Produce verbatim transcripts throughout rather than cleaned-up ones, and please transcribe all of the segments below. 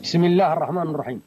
بسم الله الرحمن الرحيم.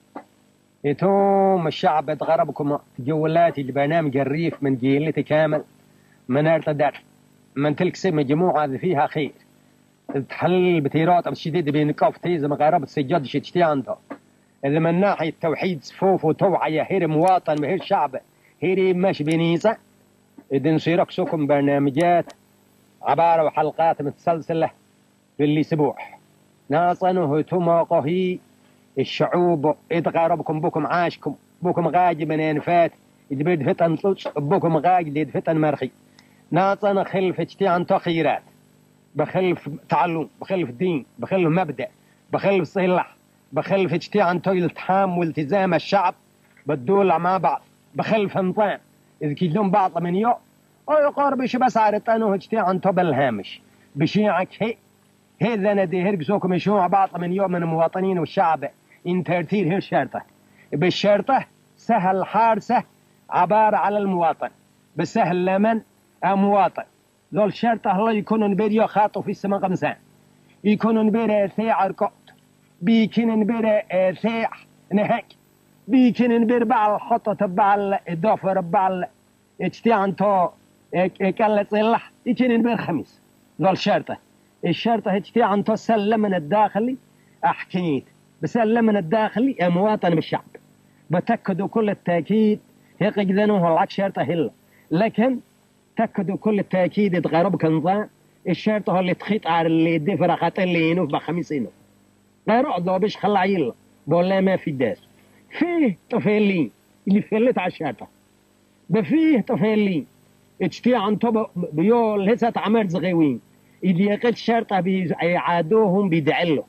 يتوم الشعب اتغربكم تجولاتي لبرنامج الريف من جيلتي كامل من ارتدر من تلك سمة مجموعة فيها خير تحل بتيرات الشديد بين كافتي زي مغاربة سجاد شتشتي عنده إذا من ناحية توحيد صفوف وتوعية هير مواطن وهير شعب هير مش بنيسة إذا نصيرك سكم برنامجات عبارة وحلقات متسلسلة في اللي سبوح ناصنه تماقهي الشعوب اتغربكم بكم عاشكم بكم غاجي من انفات يدبد فتن طلش بكم غاجي ليد فتن مرخي ناصن خلف اجتي عن تخيرات بخلف تعلم بخلف دين بخلف مبدأ بخلف صلح بخلف اجتي عن التحام والتزام الشعب بالدولة مع بعض بخلف نظام إذا كلهم بعض من يوم أو يقارب إيش بس عرتانه اجتي عن بالهامش بشيعك هي هذا ندي هرقسوكم يشوع بعض من يوم من المواطنين والشعب إن ترتير هي شرطة بالشرطة سهل حارسة عبارة على المواطن بسهل لمن مواطن ذول شرطة الله يكونوا نبير خاطوا في السماء قمسان يكونوا نبير ثيع عرقات بيكون نبير ثيع نهك بيكون نبير بعض حطة بعض الدوفر بعض اجتيعن تو كالة صلح يكون نبير خميس ذول شرطة الشرطة هتشتي عن تسلم من الداخلي أحكيت بسلم من الداخلي مواطن بالشعب بتأكدوا كل التأكيد هيك ذنوه العك شرطة هلا لكن تأكدوا كل التأكيد يتغرب كنظام الشرطة هو اللي تخيط على اللي يدفر خاطر اللي ينوف بخمسينه غير أضو بيش خلع يلا بولا ما في داس فيه طفيلين اللي فلت على الشرطة بفيه طفيلين اتشتي عن طب بيول هسه عمر زغيوين اللي يقل شرطة بيعادوهم بيدعلوا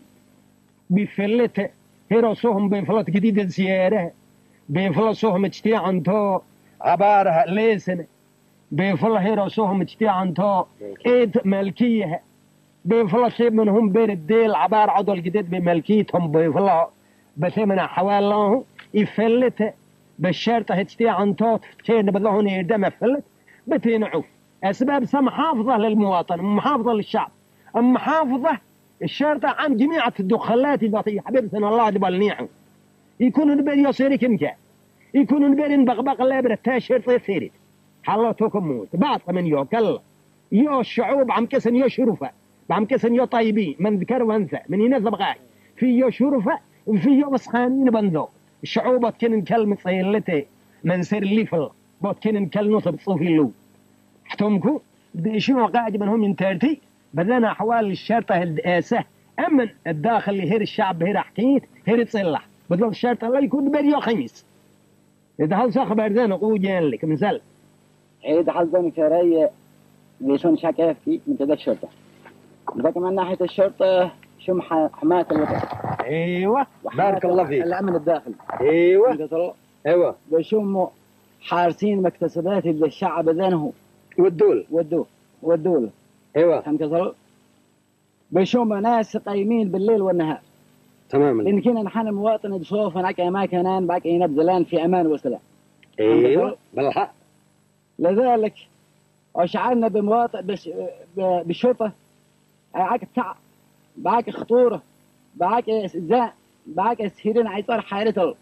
بيفلت هيرسوهم بيفلت جديد زيارة بيفلسوهم اجتي عن تو عبارة ليسن بيفل هيرسوهم اجتي عن تو ايد ملكية بيفلس منهم بين الديل عبارة عضو الجديد بملكيتهم بيفلها بثمن حوالهم يفلت بالشرطة اجتي عن تو تين بدلهون يردم فلت بتينعوف أسباب محافظة للمواطن محافظة للشعب محافظة الشرطة عن جميع الدخلات التي حبيبتنا الله دبالنيعهم يكونوا نبير يصير كمكا يكونوا نبير بغبغ الله برتا شرطة يصيرت حلوتكم موت بعض من يو كلا يو الشعوب عم كسن يو شرفة عم كسن يو طيبين من ذكر وانثى من ينزب غاي في يو شرفة وفي يو مسخانين بنذو الشعوب كن كلمة صيلتي من سر ليفل بوت كن كل نصب صوفي اللو حتمكو شنو قاعد منهم ينترتي بدنا أحوال الشرطة الدئاسة أمن الداخل اللي هير الشعب هير حكيت هير تصلح بدل الشرطة الله يكون بريو خميس إذا هل صاخ بردان قوجين لك مثال إذا هل ذنك رأي ليشون شاكيفكي من تدك الشرطة إذا كمان ناحية الشرطة شو حماية الوطن أيوة بارك الله فيك الأمن الداخلي أيوة أيوة بشوموا حارسين مكتسبات الشعب ذنه والدول والدول والدول ايوه فهمت كذا بشوم ناس قايمين بالليل والنهار تماما لان كنا نحن مواطن نشوف هناك اماكن باقي ينبذلان في امان وسلام ايوه بالحق لذلك وشعرنا بمواطن بش بالشرطه باقي تعب باقي خطوره باقي استهزاء باقي سهيرين عيطار حالته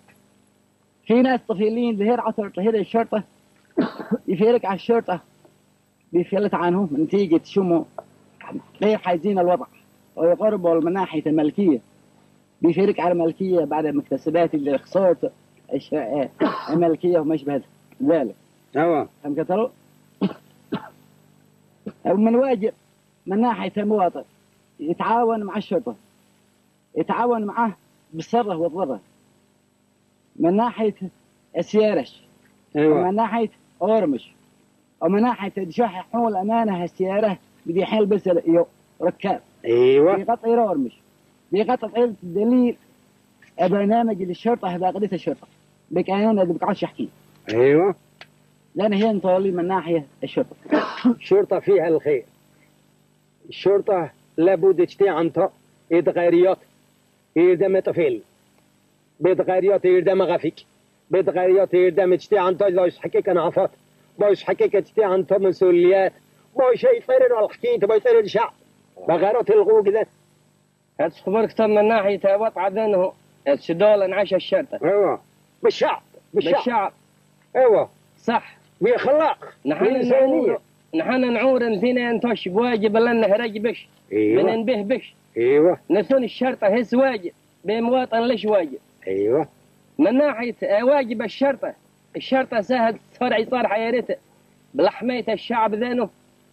في ناس طفيلين ظهير عطر ظهير الشرطه يفيرك على الشرطه بيفلت عنهم نتيجة شمو غير حايزين الوضع ويقربوا من ناحية الملكية بيفرق على الملكية بعد المكتسبات اللي خسرت الملكية وما يشبه ذلك. أيوة. هم كتروا ومن واجب من ناحية المواطن يتعاون مع الشرطة يتعاون معه بالسرة والضرة من ناحية السيارش. أيوة. ومن ناحية أورمش ومن ناحية تشح حول أمانة السيارة بدي حيل بس ركاب أيوة بيقطع يرورمش بيقطع الدليل برنامج للشرطة هذا قضية الشرطة بكأننا اللي بقعدش أحكي أيوة لأن هي نطولي من ناحية الشرطة الشرطة فيها الخير الشرطة لابد تجتي عنها إدغاريات إردم طفل بإدغاريات إردم غفيك بإدغاريات إردم تجتي عنها لا يحكيك نعفات باش حقيقة تجتي عنها مسؤوليات باش يفرر الحكيت باش يفرر الشعب بغيرات الغوق ذات هتخبرك من ناحية وضع ذنه السدول انعاش الشرطة. ايوه بالشعب بالشعب, بالشعب. ايوه صح. بأخلاق نحن نعور نحن نعور فينا انتوش بواجب لنا هرج بش. ايوه بننبه بش. ايوه نثون الشرطة هس واجب بمواطن ليش واجب. ايوه من ناحية واجب الشرطة، الشرطة سهل فرع صار حيارته بلحمية الشعب ذانه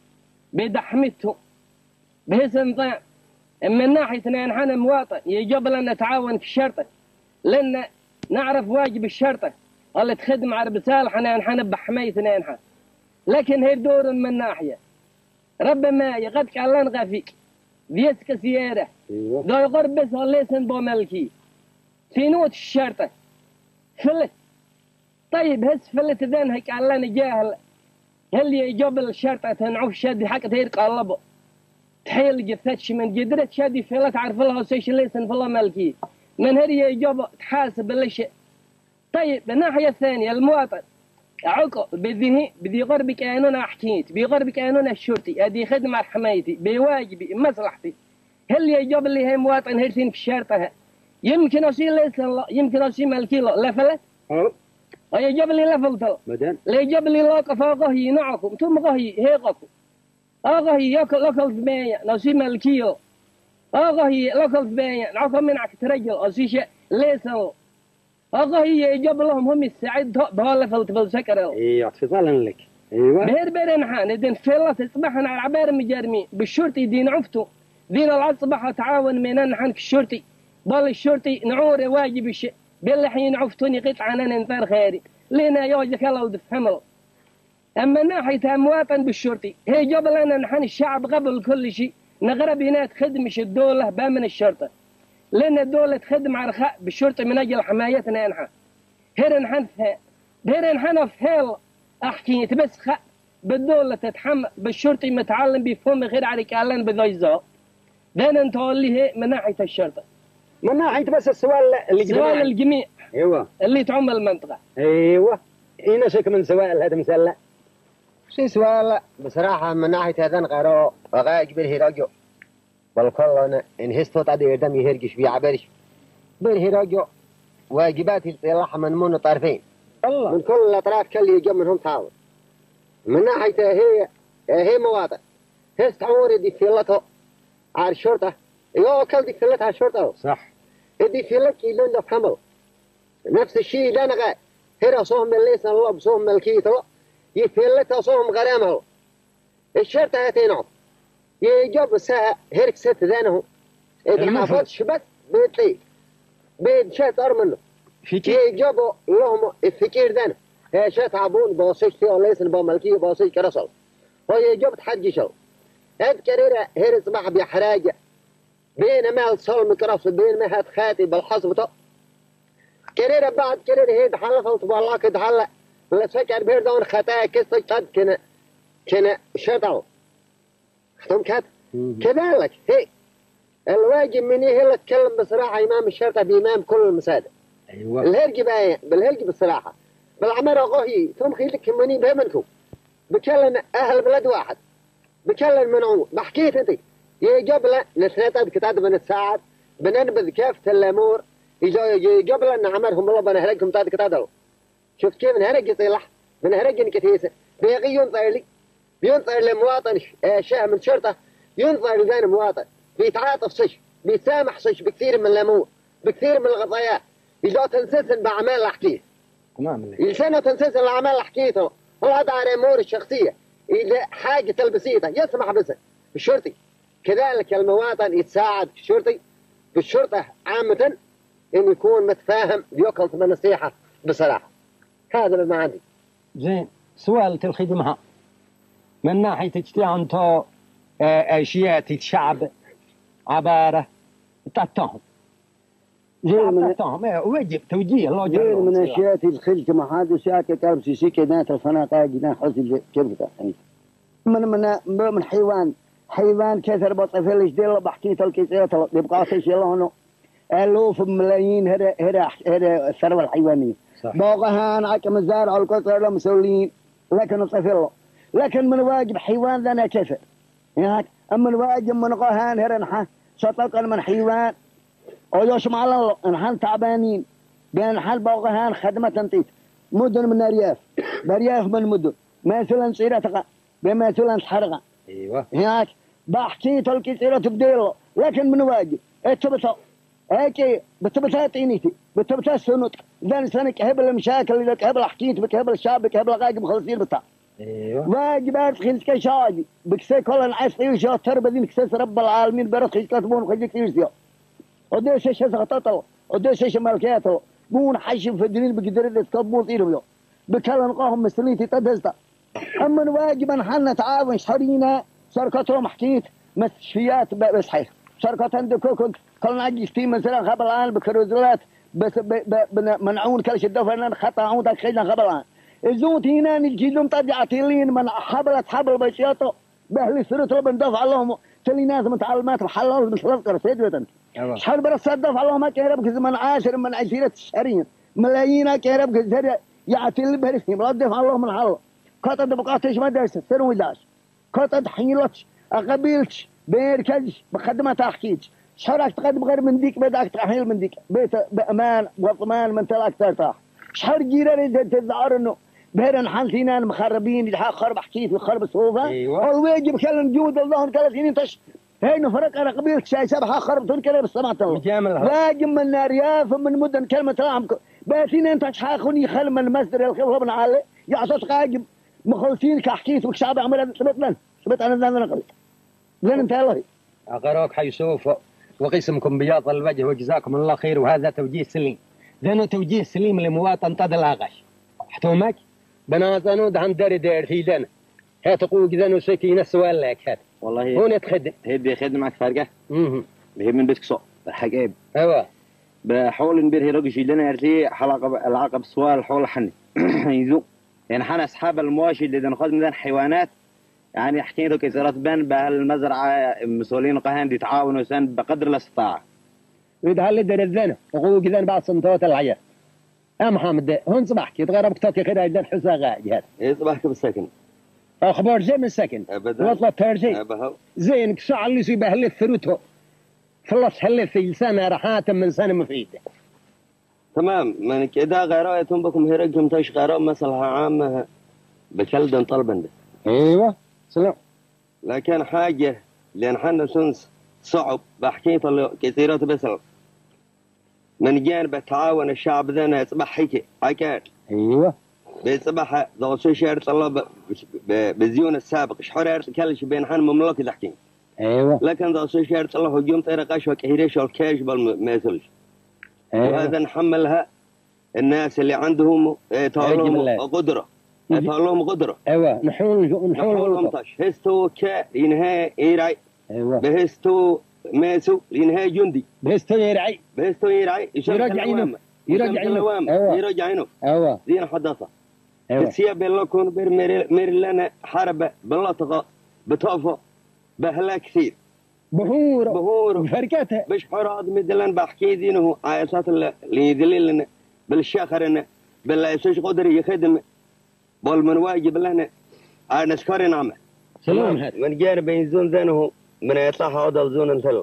بدحمته بهس نظام. من ناحية نحن مواطن يجب لنا نتعاون في الشرطة لأن نعرف واجب الشرطة اللي تخدم على بصالحنا نحن بحمايتنا نحن. لكن هي دور من ناحية ربما يغدك على نغفيك بيسك سيارة ايوه دو يقرب بس ليسن بو ملكي في نوت الشرطة فلت. طيب هس فلت ذن هيك على نجاهل هل يجب الشرطة تنعوف شادي حق تهير قلبه تحيل جثتش من قدرت شادي فلا تعرف لها سيش ليسن فلا ملكي من هري يجب تحاسب الشيء. طيب من الناحية الثانية المواطن عقل بذي بذي غرب كانون حكيت بغرب كانون الشرطي هذه خدمة حمايتي بواجبي مصلحتي هل يجب اللي هي مواطن هرسين في الشرطة يمكن أصير ليس الله يمكن أصير ملكي له لا فلت اه يجب اللي لا فلت مدن لا يجب اللي لا كفاقه نعكم ثم غهي هيقكم أغه يأكل أكل في بيا نصيب ملكيه أغه يأكل في بيا نعكم من عك ترجل أصيش ليس الله أغه يجب لهم هم السعيد بهلا فلت بالسكر ايوه اتصالا لك ايوه بير بير نحن إذن فيلا تصبحنا على عبار مجرمي بالشرطي دين عفتو دين العصبح تعاون من نحن الشرطي بل الشرطي نعور واجب الشيء بالحين عفتوني قطعة ننثر خيري لنا يوجك الله ودفهمه. أما ناحية مواطن بالشرطي هي جاب لنا نحن الشعب قبل كل شيء نغرب هنا تخدمش الدولة بأمن الشرطة لأن الدولة تخدم على رخاء بالشرطة من أجل حمايتنا نحن هير نحن فيها هير نحن فيها أحكي بس خاء بالدولة تتحمل بالشرطي متعلم بفهم غير عليك أعلن بذيزاء دانا نتولي هي من ناحية الشرطة من ناحية بس السؤال اللي سؤال الجميع ايوه اللي تعم المنطقة ايوه هنا شك من سؤال هذا مسألة شي سؤال بصراحة من ناحية هذا غيره وغاية بالهراجو والكل إن هستوت عدي يردم يهرجش بيعبرش بالهراجو واجبات الصلاح من من طرفين الله من كل الأطراف كل يجي منهم تعاون من ناحية هي هي مواطن هست عمر دي فيلته على الشرطة يو كل دي فيلتها على الشرطة صح دي فيلت يلون ده فهمه نفس الشيء ده نغا هنا صوم الليس الله بصوم ملكيته يفلتها صوم غرامه الشرطة هتينعم يجب ساعة هيرك ست ذانه إذا حافظش بس بيطلي بيتشات أرمنه يجبوا لهم الفكير ذانه هي شات عبون باصيش فيه وليس بملكيه باصيش كرسل هو يجب تحجشه هاد كريرة هير صباح بيحراجة بين مال صلم كرفس بين ما هاد خاتي بالحصبته كريرة بعد كريرة هي دحلفت والله كدحلق ولا سكر بير دون خطايا كسر قد كنا كنا شطعوا ختم كات كذلك هي الواجب مني هي اللي تكلم بصراحة إمام الشرطة بإمام كل المساجد أيوة الهرج باين بالهرج بصراحة بالعمر غهي ثم خيلك مني بهمنكم بكلم أهل بلد واحد بكلم منعوم بحكيت أنت يجب لنا نتناتد كتاب من الساعات بننبذ كافة الأمور يجب لنا عمرهم الله بنهرجهم تاد كتابه شوف كيف نهرج يصيلح بنهرج كتيسة بيغي ينظر لي بينظر لمواطن شاه من شرطة ينظر لذان مواطن بيتعاطف صش بيسامح صش بكثير من الأمور بكثير من القضايا إذا تنسسن بأعمال أحكيه تمام لسانه تنسسن الأعمال أحكيته هو هذا على أمور الشخصية إذا حاجة البسيطة يسمح بس الشرطي كذلك المواطن يتساعد الشرطي بالشرطة عامة إنه يكون متفاهم بيقل من النصيحة بصراحة هذا ما عندي زين سؤال الخدمة من ناحية تجتيع أنتو أشياء الشعب عبارة تتهم غير من تتهم واجب توجيه الله جل غير من أشياء الخلق ما هذا ساعة كلام سيسي كذا الفناقة جنا حزب كيف كذا من من من حيوان حيوان كثر بطفل جديل بحكي تلقي يبقى شيء الله هنا ألوف ملايين هذا هذا هذا الثروة الحيوانية باقها نعك مزارع القطر لا مسؤولين لكن الطفل لكن من واجب حيوان لنا كثر يعني أما الواجب من قهان هرنحة شطق من حيوان ويوش معلن نحن تعبانين بين حال بوغهان خدمة تنطيط مدن من الرياف برياف من مدن مثلا سيرتها بمثلا حرقة ايوه هناك بحكي تلقي سيرة بديله لكن من واجب اتبتا هيك بتبتا تينيتي بتبتا سنوت ذن سنك هبل المشاكل اللي هبل حكيت بك هبل الشعب هبل غاقب مخلصين بتاع ايوه واجبات خلص كشاجي بكسي كل عايز يشوف تربة دين كسي رب العالمين برا خلص كتبون خلص كيرسيو وديش ايش سقطته وديش ايش ملكياته بون حشم في الدين بقدر يتكبون طيروا بكلم قاهم مسليتي تدزتا اما واجبا حنا تعاون شهرينا شركتهم حكيت مستشفيات بس حيث شركات عندكم كل ناجي في مثلا قبل الان بكروزلات بس منعون كل شيء دفعنا خطا عودك خلينا قبل الان الزوت هنا نجي لهم طبيعتين من حبلت حبل بشياطه بهلي سرت ربنا دفع لهم تلي ناس متعلمات محلل مثل اذكر سيدنا شحال برا دفع لهم ما كهرب زمن عاشر من عشيره الشهرين ملايين كهرب زر يعتل برسم لا دفع لهم من حل كتد بقاتش ما داش سنوي داش كتد حيلتش قبيلتش بيركز بخدمه تحكيج شحال تقدم غير من ديك بدك تحيل من ديك بيت بامان واطمان من تلاك ترتاح شحال جيران تزعر انه بهرن حالتنا مخربين اللي خرب حكيت وخرب صوفه ايوه والواجب كلام جود الله ثلاث سنين تش هينو فرق انا قبيله شاي سبحه خربتون كلام بالسماء الله واجب من رياف من مدن كلمه رحم باتين انت شحاخوني خل من المصدر الخوف من علي يعطيك قاجب مخلصين كحكيت والشعب عمل ثبت لنا ثبت انا ذا نقل لين انت الله اقراك حيسوف وقسمكم بياض الوجه وجزاكم الله خير وهذا توجيه سليم ذنو توجيه سليم لمواطن طد الاغش احتومك بناتنو دهم داري دار في دنا هات قوق ذنو سكينه سؤال لك هات والله هون تخدم هي بيخدم معك فرقه اها هي من بيتك صو حقيب ايوه بحول نبير هي رجل لنا يرتي حلقه العقب سؤال حول حني يزو يعني حنا اصحاب المواشي اللي ناخذ من حيوانات يعني حكينا له كثرت بين بهالمزرعه مسؤولين قهان يتعاونوا سن بقدر الاستطاعه ويدهل در الذنب وقوق ذن بعض صنطوات العيال يا محمد هون صباحك يتغرب كتوكي خير يدن حسا غاج هذا ايه صباحك بالسكن اخبار زي من السكن ابدا واطلع ترجي ابها زين كسع اللي يسوي بهل ثروته خلص هل في سنه راحات من سنه مفيده تمام من كده غيراتهم بكم هرجم تاش غيرات مصلحه عامه بكلدن طلبا بس ايوه سلام لكن حاجه لان حنا سنس صعب بحكي كثيرات بس من جانب التعاون الشعب ذا يصبح حكي عكار ايوه بيصبح ذو شهر طلب بالزيون السابق شحور كلش بين حن مملكه تحكي ايوه لكن ذو شهر طلب هجوم طريقه وكهيريش والكاش بالمثلش أيوة. وهذا نحملها الناس اللي عندهم تعلم قدره تعلم قدره ايوه نحول نحول نمطش هستو كا ينهي يرعي ايوه بهستو ماسو ينهي جندي بهستو يرعي بهستو يرعي يرجع ينوم يرجع ينوم ايوه يرجع ينوم ايوه زين حدثه ايوه السياب اللي كون بير مير لنا حرب باللطقه بتوفى بهلا كثير بهور بهور فركتها مش حراد مدلن بحكي دينه عيسات اللي يدللنا بالشاخر انه بالله يسوش قدر يخدم بول من واجب لنا نشكر نعمه سلام هذا من جانب يزون ذنه من يطلع هذا زون انتل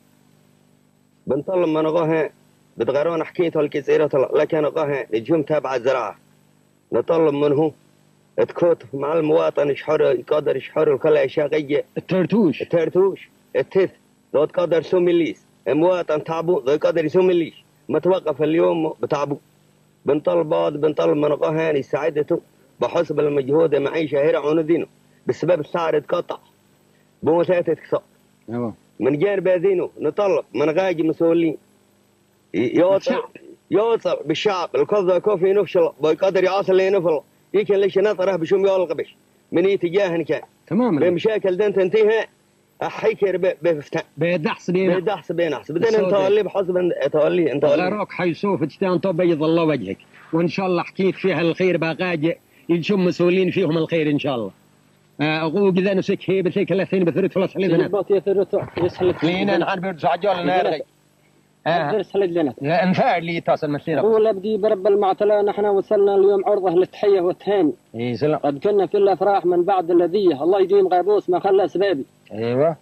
بنطلب من غاه بتغيرون حكيته الكثيرة لكن غاه نجوم تابع الزراعة نطلب منه تكوت مع المواطن يشحر يقدر يشحر الكل يشاقية الترتوش الترتوش التث لو تقدر سوم الليس المواطن تعبو لو يقدر يسوم الليس متوقف اليوم بتعبو بنطلب بعض بنطلب من غاه يساعدته بحسب المجهود معيشة هنا عون دينه بسبب السعر يتقطع بموتات تكسر ايوه من جانب هذينه نطلب من غاجي مسؤولين يوصل يوصل بالشعب القضاء كوفي نفشل بيقدر يواصل لينفل يمكن ليش نطره بشوم يولق بش من اتجاه كان تماما بمشاكل دنت انتهى احيكر بفتح بيدحس بينا بيدحس بينا بدنا نتولي بحسب تولي انت غيروك حيشوف تستان طب بيض الله وجهك وان شاء الله حكيت فيها الخير باقاجي ينشم مسؤولين فيهم الخير ان شاء الله اقول اذا نسك هي بتلك ثلاثين بثرت فلوس علينا الباط يثرت يسحل لينا نحن بيرجع جول نارغي اه يسحل لنا انفع اللي تصل مسيره هو بدي برب المعتلى نحن وصلنا اليوم عرضه للتحيه والتهاني اي سلام قد كنا في الافراح من بعد الذيه الله يديم غابوس ما خلى اسبابي ايوه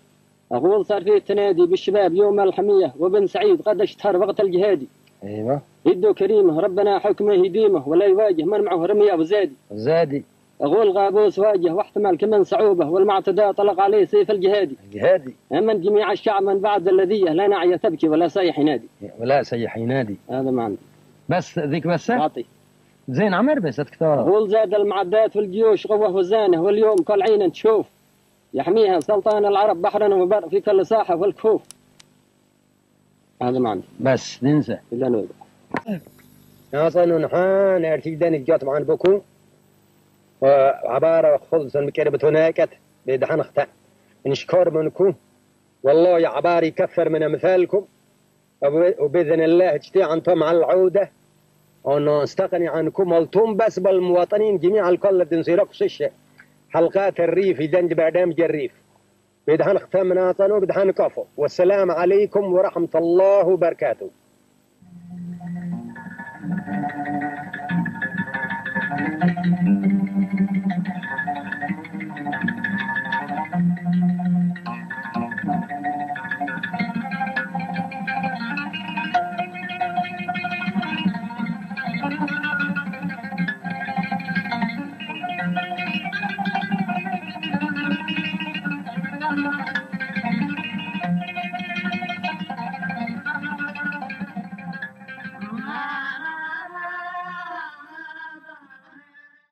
أقول صار فيه التنادي بالشباب يوم الحمية وبن سعيد قد اشتهر وقت الجهادي. ايوه يدو كريمه ربنا حكمه يديمه ولا يواجه من معه رمي أبو زادي. زادي أقول غابوس واجه واحتمل كمان صعوبة والمعتدى طلق عليه سيف الجهادي. الجهادي أما جميع الشعب من بعد الذية لا نعي تبكي ولا صيح ينادي. ولا سيح ينادي. هذا ما عندي بس ذيك بس أعطي. زين عمر بس كتار. أقول زاد المعدات والجيوش قوة وزانة واليوم كل عين تشوف يحميها سلطان العرب بحرا وبر في كل ساحة والكفوف. هذا ما عندي بس ننسى إلا نوبة. أصلا نحان ارتيدان الجات معن بكو وعبارة خلصا مكربة هناك بيدحن اختع نشكر منكم والله يا عباري يكفر من أمثالكم وبإذن الله اجتيع أنتم على العودة ونستغني عنكم والتم بس بالمواطنين جميع الكل دنسيرك سشة حلقات الريف جنج برنامج الريف بيدحن اختم من أصلا وبيدحن كفو والسلام عليكم ورحمة الله وبركاته.